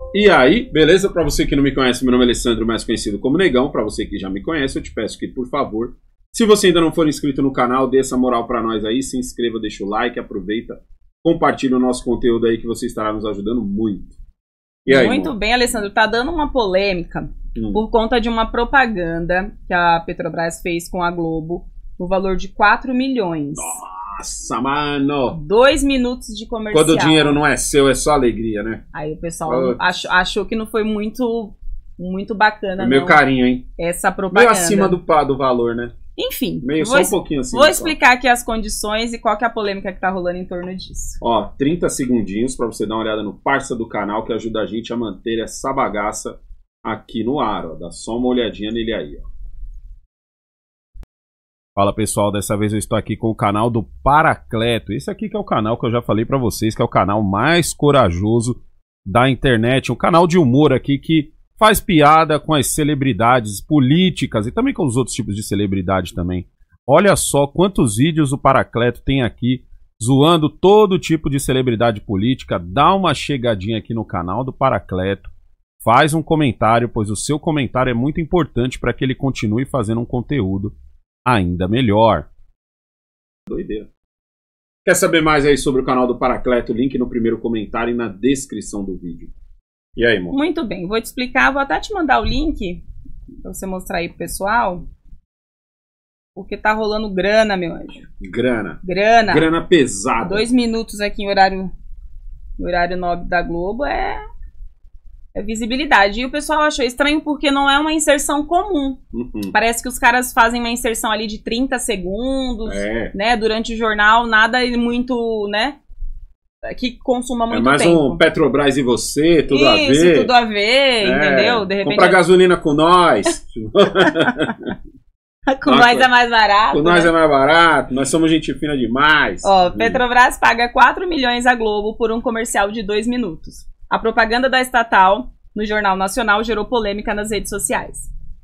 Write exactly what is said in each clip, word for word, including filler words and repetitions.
E aí, beleza? Para você que não me conhece, meu nome é Alessandro, mais conhecido como Negão. Para você que já me conhece, eu te peço que, por favor, se você ainda não for inscrito no canal, dê essa moral para nós aí, se inscreva, deixa o like, aproveita, compartilha o nosso conteúdo aí que você estará nos ajudando muito. E aí, muito irmão? bem, Alessandro. Tá dando uma polêmica hum. por conta de uma propaganda que a Petrobras fez com a Globo no valor de quatro milhões. Nossa, mano! Dois minutos de comercial. Quando o dinheiro não é seu, é só alegria, né? Aí o pessoal achou, achou que não foi muito, muito bacana, Meu não, carinho, hein? essa propaganda. Meio acima do, do valor, né? Enfim, Meio vou, só um pouquinho acima. vou explicar aqui as condições e qual que é a polêmica que tá rolando em torno disso. Ó, trinta segundinhos pra você dar uma olhada no parça do canal que ajuda a gente a manter essa bagaça aqui no ar, ó. Dá só uma olhadinha nele aí, ó. Fala pessoal, dessa vez eu estou aqui com o canal do Paracleto. Esse aqui que é o canal que eu já falei pra vocês, que é o canal mais corajoso da internet. Um canal de humor aqui que faz piada com as celebridades políticas e também com os outros tipos de celebridade também. Olha só quantos vídeos o Paracleto tem aqui zoando todo tipo de celebridade política. Dá uma chegadinha aqui no canal do Paracleto. Faz um comentário, pois o seu comentário é muito importante para que ele continue fazendo um conteúdo ainda melhor. Doideira. Quer saber mais aí sobre o canal do Paracleto? Link no primeiro comentário e na descrição do vídeo. E aí, irmão? Muito bem, vou te explicar, vou até te mandar o link pra você mostrar aí pro pessoal. Porque tá rolando grana, meu anjo. Grana. Grana. Grana pesada. Dois minutos aqui em horário, em horário nobre da Globo é... é visibilidade. E o pessoal achou estranho porque não é uma inserção comum. Uhum. Parece que os caras fazem uma inserção ali de trinta segundos, é. né? Durante o jornal, nada muito, né? Que consuma muito tempo. É mais tempo. um Petrobras e você, tudo Isso, a ver. Isso, tudo a ver, é. entendeu? De repente... Compra gasolina com nós. Com nós é mais barato. Com nós né? é mais barato, nós somos gente fina demais. Ó, Petrobras paga quatro milhões à Globo por um comercial de dois minutos. A propaganda da estatal no Jornal Nacional gerou polêmica nas redes sociais.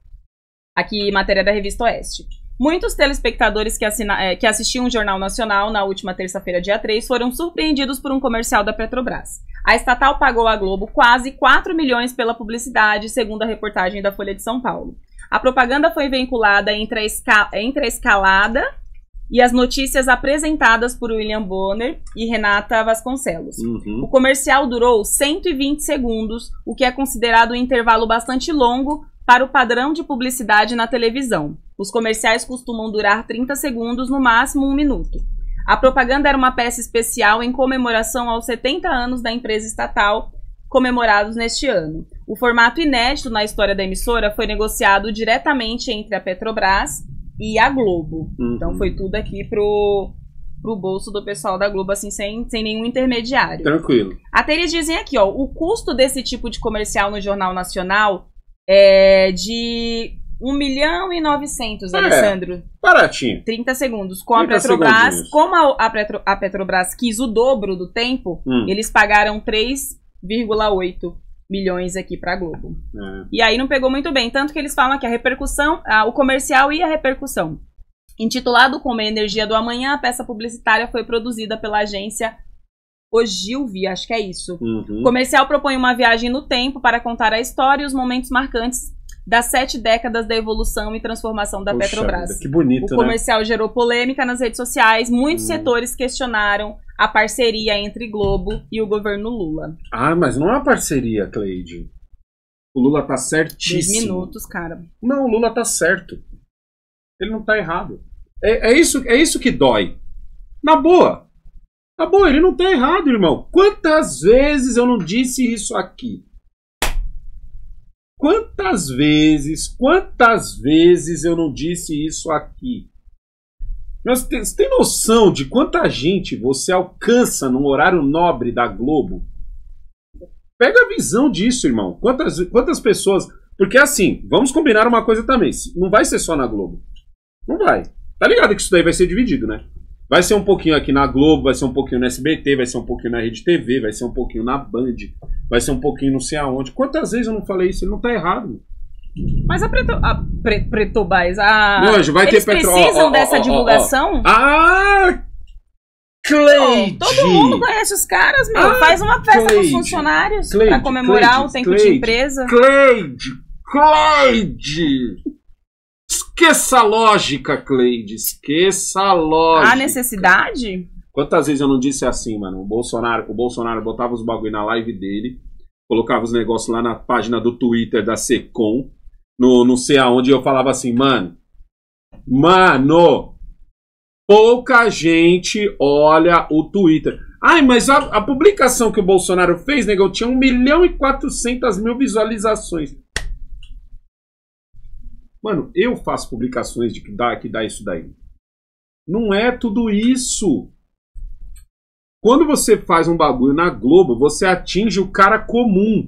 Aqui, matéria da Revista Oeste. Muitos telespectadores que, assina, que assistiam o Jornal Nacional na última terça-feira, dia três, foram surpreendidos por um comercial da Petrobras. A estatal pagou à Globo quase quatro milhões pela publicidade, segundo a reportagem da Folha de São Paulo. A propaganda foi vinculada entre a, esca, entre a escalada e as notícias apresentadas por William Bonner e Renata Vasconcelos. Uhum. O comercial durou cento e vinte segundos, o que é considerado um intervalo bastante longo para o padrão de publicidade na televisão. Os comerciais costumam durar trinta segundos, no máximo um minuto. A propaganda era uma peça especial em comemoração aos setenta anos da empresa estatal, comemorados neste ano. O formato inédito na história da emissora foi negociado diretamente entre a Petrobras e a Globo. Uhum. Então foi tudo aqui pro, pro bolso do pessoal da Globo, assim, sem, sem nenhum intermediário. Tranquilo. Até eles dizem aqui, ó, o custo desse tipo de comercial no Jornal Nacional é de um milhão e novecentos, é, Alessandro. Baratinho. trinta segundos. Com a Petrobras, como a, a, Petro, a Petrobras quis o dobro do tempo, hum. eles pagaram três vírgula oito milhões aqui pra Globo. É. E aí não pegou muito bem, tanto que eles falam que a repercussão, a, o comercial e a repercussão. Intitulado como A Energia do Amanhã, a peça publicitária foi produzida pela agência Ogilvy, acho que é isso. Uhum. O comercial propõe uma viagem no tempo para contar a história e os momentos marcantes das sete décadas da evolução e transformação da Poxa Petrobras. Vida, que bonito, o comercial né? gerou polêmica nas redes sociais. Muitos hum. setores questionaram a parceria entre Globo e o governo Lula. Ah, mas não é uma parceria, Cleide. O Lula tá certíssimo. Dois minutos, cara. Não, o Lula tá certo. Ele não tá errado. É, é, isso, é isso que dói. Na boa. Na boa, ele não tá errado, irmão. Quantas vezes eu não disse isso aqui? Quantas vezes, quantas vezes eu não disse isso aqui? Mas você tem noção de quanta gente você alcança num horário nobre da Globo? Pega a visão disso, irmão. Quantas, quantas pessoas... Porque assim, vamos combinar uma coisa também. Não vai ser só na Globo. Não vai. Tá ligado que isso daí vai ser dividido, né? Vai ser um pouquinho aqui na Globo, vai ser um pouquinho no S B T, vai ser um pouquinho na Rede T V, vai ser um pouquinho na Band, vai ser um pouquinho não sei aonde. Quantas vezes eu não falei isso? Ele não tá errado. Mas a, Preto, a Pre, Pretobás, a... Meu anjo, vai eles ter petro... precisam ó, ó, dessa ó, divulgação? Ó, ó. Ah! Cleide! Oh, todo mundo conhece os caras, meu. Ah, Faz uma festa Cleide, com os funcionários Cleide, pra comemorar Cleide, o tempo Cleide, de empresa. Cleide! Cleide! Esqueça a lógica, Cleide. Esqueça a lógica. Há necessidade? Quantas vezes eu não disse assim, mano? O Bolsonaro, o Bolsonaro botava os bagulho na live dele, colocava os negócios lá na página do Twitter da Secom, no não sei aonde, eu falava assim, mano, mano, pouca gente olha o Twitter. Ai, mas a, a publicação que o Bolsonaro fez, negão, tinha um milhão e quatrocentas mil visualizações. Mano, eu faço publicações de que dá, que dá isso daí. Não é tudo isso. Quando você faz um bagulho na Globo, você atinge o cara comum.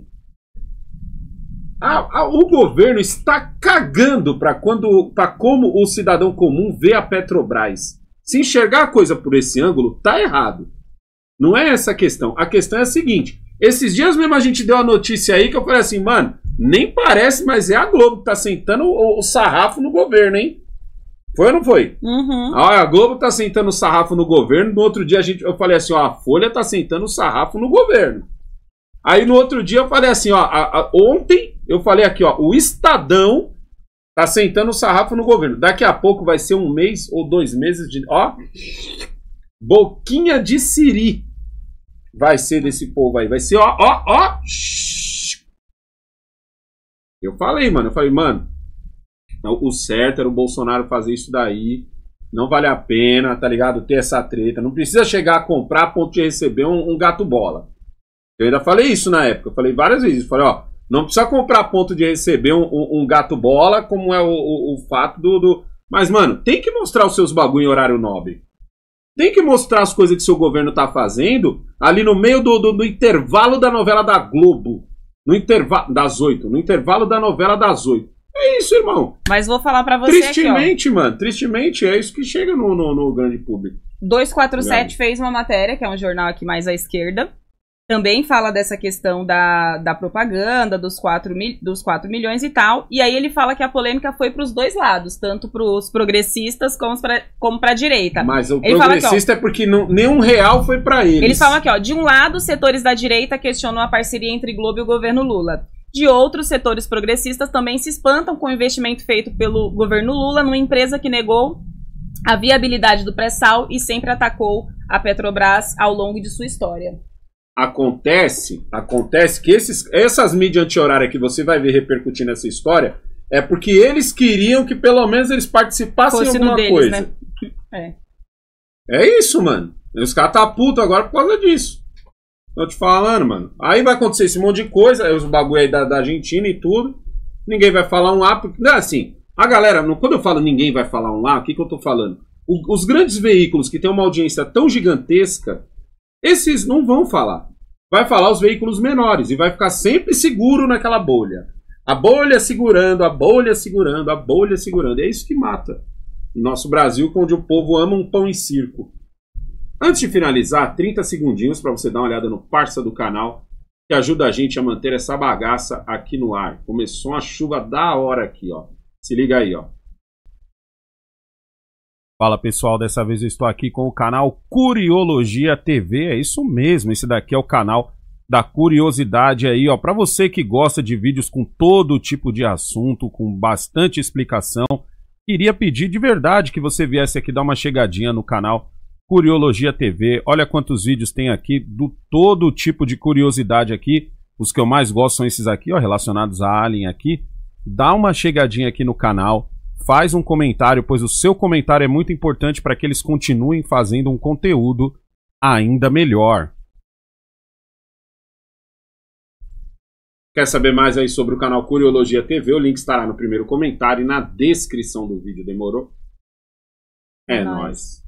A, a, o governo está cagando para quando, para como o cidadão comum vê a Petrobras. Se enxergar a coisa por esse ângulo, tá errado. Não é essa a questão. A questão é a seguinte. Esses dias mesmo a gente deu a notícia aí que eu falei assim, mano, nem parece, mas é a Globo que tá sentando o, o sarrafo no governo, hein? Foi ou não foi? Uhum. Ah, a Globo tá sentando o sarrafo no governo. No outro dia a gente, eu falei assim, ó, a Folha tá sentando o sarrafo no governo. Aí no outro dia eu falei assim, ó, a, a, ontem eu falei aqui, ó, o Estadão tá sentando o sarrafo no governo. Daqui a pouco vai ser um mês ou dois meses de, ó, boquinha de siri vai ser desse povo aí. Vai ser, ó, ó, ó. Eu falei, mano, eu falei, mano, o certo era o Bolsonaro fazer isso daí. Não vale a pena, tá ligado? Ter essa treta. Não precisa chegar a comprar a ponto de receber um, um gato bola. Eu ainda falei isso na época. Eu falei várias vezes. Eu falei, ó, não precisa comprar a ponto de receber um, um, um gato bola, como é o, o, o fato do, do... Mas, mano, tem que mostrar os seus bagulho em horário nobre. Tem que mostrar as coisas que seu governo tá fazendo ali no meio do, do, do intervalo da novela da Globo. No intervalo das oito. No intervalo da novela das oito. É isso, irmão. Mas vou falar pra você tristemente, aqui, ó. mano. Tristemente, é isso que chega no, no, no grande público. duzentos e quarenta e sete fez uma matéria, que é um jornal aqui mais à esquerda. Também fala dessa questão da, da propaganda, dos quatro, mil, dos quatro milhões e tal. E aí ele fala que a polêmica foi pros dois lados. Tanto pros progressistas como pra, como pra direita. Mas o ele progressista aqui, ó, é porque não, nenhum real foi pra eles. Ele fala aqui, ó. De um lado, setores da direita questionam a parceria entre Globo e o governo Lula. De outros, setores progressistas também se espantam com o investimento feito pelo governo Lula numa empresa que negou a viabilidade do pré-sal e sempre atacou a Petrobras ao longo de sua história. Acontece, acontece que esses, essas mídias anti-horárias que você vai ver repercutindo essa história é porque eles queriam que pelo menos eles participassem de alguma deles, coisa. Né? É. É isso, mano. Os caras tá puto agora por causa disso. Tô te falando, mano. Aí vai acontecer esse monte de coisa, os bagulho aí da, da Argentina e tudo. Ninguém vai falar um A, porque. Não é assim. A galera, quando eu falo ninguém vai falar um A, o que, que eu tô falando? O, os grandes veículos que tem uma audiência tão gigantesca, esses não vão falar. Vai falar os veículos menores e vai ficar sempre seguro naquela bolha. A bolha segurando, a bolha segurando, a bolha segurando. É isso que mata o nosso Brasil, onde o povo ama um pão em circo. Antes de finalizar, trinta segundinhos para você dar uma olhada no parça do canal, que ajuda a gente a manter essa bagaça aqui no ar. Começou uma chuva da hora aqui, ó. Se liga aí, ó. Fala pessoal, dessa vez eu estou aqui com o canal Curiologia T V, é isso mesmo, esse daqui é o canal da curiosidade aí, ó, para você que gosta de vídeos com todo tipo de assunto, com bastante explicação, queria pedir de verdade que você viesse aqui dar uma chegadinha no canal Curiologia T V, olha quantos vídeos tem aqui, do todo tipo de curiosidade aqui, os que eu mais gosto são esses aqui, ó, relacionados a Alien aqui, dá uma chegadinha aqui no canal, faz um comentário, pois o seu comentário é muito importante para que eles continuem fazendo um conteúdo ainda melhor. Quer saber mais aí sobre o canal Curiologia T V? O link estará no primeiro comentário e na descrição do vídeo. Demorou? É, é nóis.